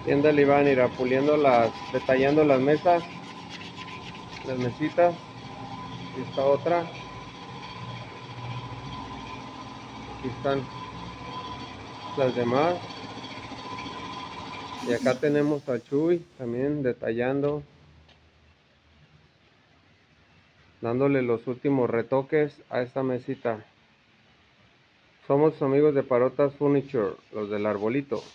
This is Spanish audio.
Tienda el Iván irá puliendo detallando las mesas, las mesitas. Y esta otra. Aquí están las demás. Y acá tenemos a Chuy también detallando, dándole los últimos retoques a esta mesita. Somos amigos de Parotas Furniture, los del arbolito.